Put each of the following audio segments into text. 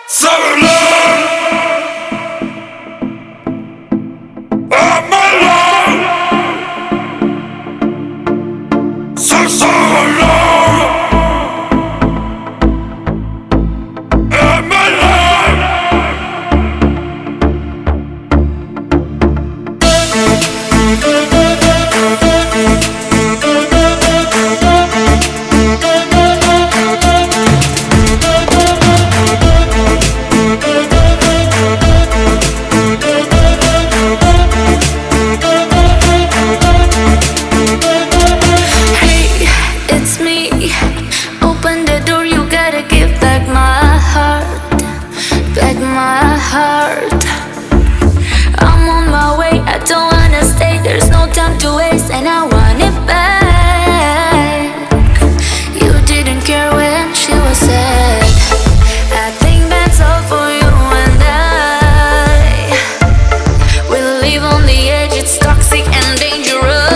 I'm on my way, I don't wanna stay. There's no time to waste and I want it back. You didn't care when she was sad. I think that's all for you and I. We live on the edge, it's toxic and dangerous.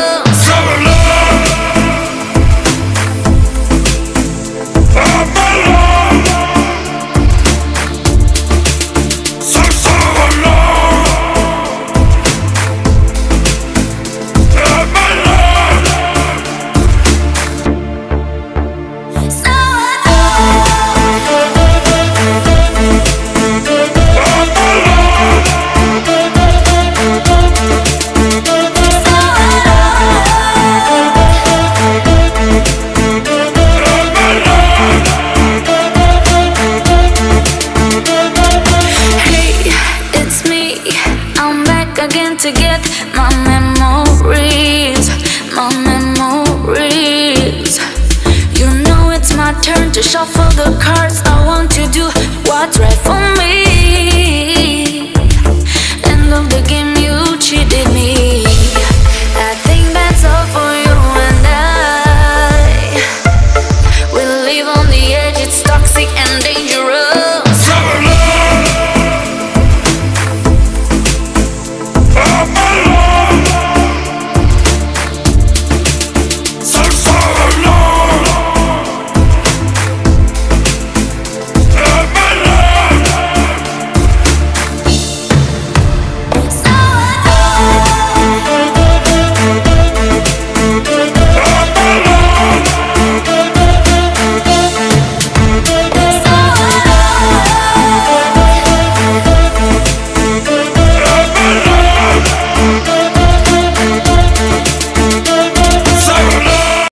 Again to get my memories, my memories. You know it's my turn to shuffle the cards. I want to do what's right for me.